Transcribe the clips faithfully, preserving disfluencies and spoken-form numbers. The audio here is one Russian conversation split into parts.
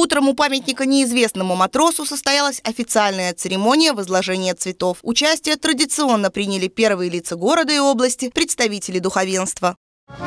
Утром у памятника неизвестному матросу состоялась официальная церемония возложения цветов. Участие традиционно приняли первые лица города и области, представители духовенства.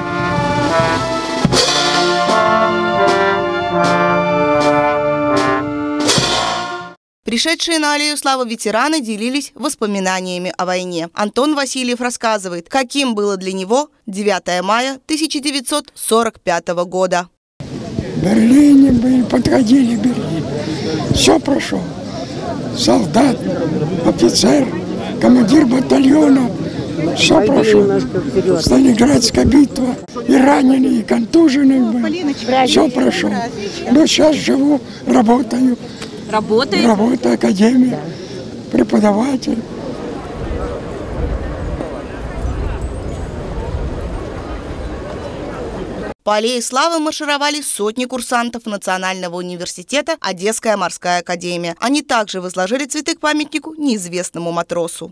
Пришедшие на аллею славы ветераны делились воспоминаниями о войне. Антон Васильев рассказывает, каким было для него девятое мая тысяча девятьсот сорок пятого года. В Берлине мы подходили в Берлин. Все прошел. Солдат, офицер, командир батальона. Все прошел. Сталинградская битва. И раненые, и контуженные были. Все прошел. Но сейчас живу, работаю. Работает? Работаю, академия, преподаватель. По аллее славы маршировали сотни курсантов Национального университета «Одесская морская академия». Они также возложили цветы к памятнику неизвестному матросу.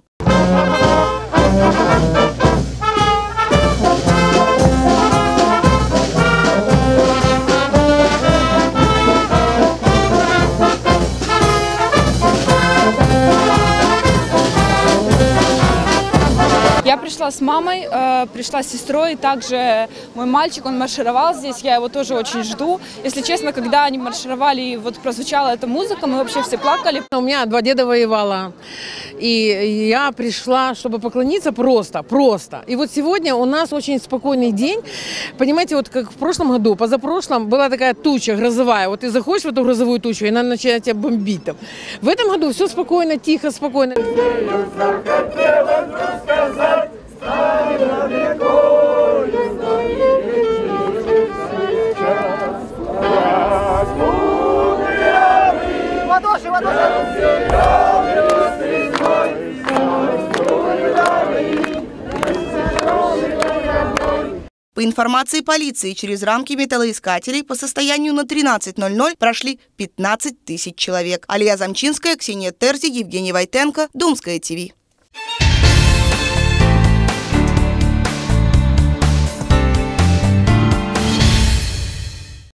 Я пришла с мамой, э, пришла с сестрой, и также мой мальчик, он маршировал здесь, я его тоже очень жду. Если честно, когда они маршировали и вот прозвучала эта музыка, мы вообще все плакали. У меня два деда воевала, и я пришла, чтобы поклониться просто, просто. И вот сегодня у нас очень спокойный день. Понимаете, вот как в прошлом году, позапрошлом была такая туча грозовая, вот ты заходишь в эту грозовую тучу, и она начинает тебя бомбить там. В этом году все спокойно, тихо, спокойно. По информации полиции, через рамки металлоискателей по состоянию на тринадцать ноль ноль прошли пятнадцать тысяч человек. Алия Замчинская, Ксения Терзи, Евгений Войтенко, Думское ТВ.